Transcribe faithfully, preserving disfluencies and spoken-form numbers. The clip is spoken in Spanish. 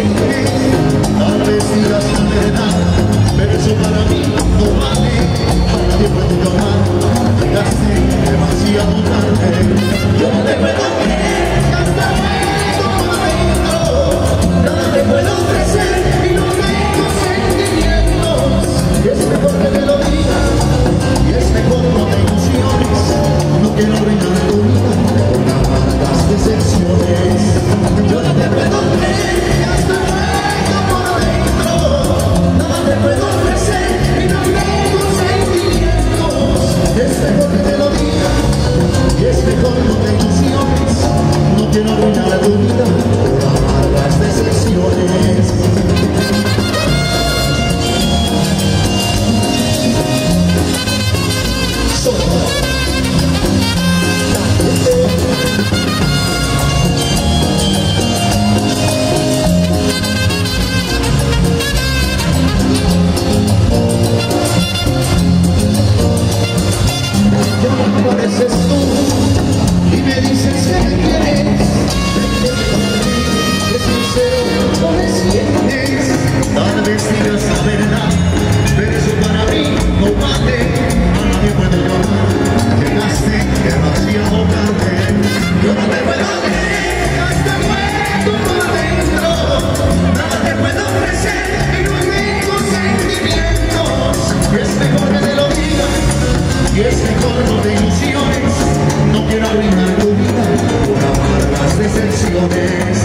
sientes. Tal vez digas la verdad, pero eso para mí no vale. A nadie puedo llamar, llegaste demasiado tarde. Yo no te puedo creer, hasta luego por dentro. Nada te puedo ofrecer y no tengo sentimientos. Y es mejor que te lo diga, y es mejor no te ilusiones. No quiero arruinar tu vida con amargas decepciones. Yo no te puedo creer, hasta luego por dentro. Nada te puedo ofrecer y no tengo sentimientos. Es mejor que te lo diga, y es mejor no te ilusiones. No quiero arruinar tu vida con amargas decepciones. Apareces tú y me dices que me quieres, que sincero no me sientes. Tal vez digas la verdad, pero eso para mí no vale. A nadie puedo llamar, llegaste demasiado tarde. Yo no te puedo creer, hasta muerto por dentro. Nada te puedo ofrecer y no tengo sentimientos. Y es mejor que te lo diga, y es mejor no te ilusiones. No quiero arruinar tu vida con amargas decepciones.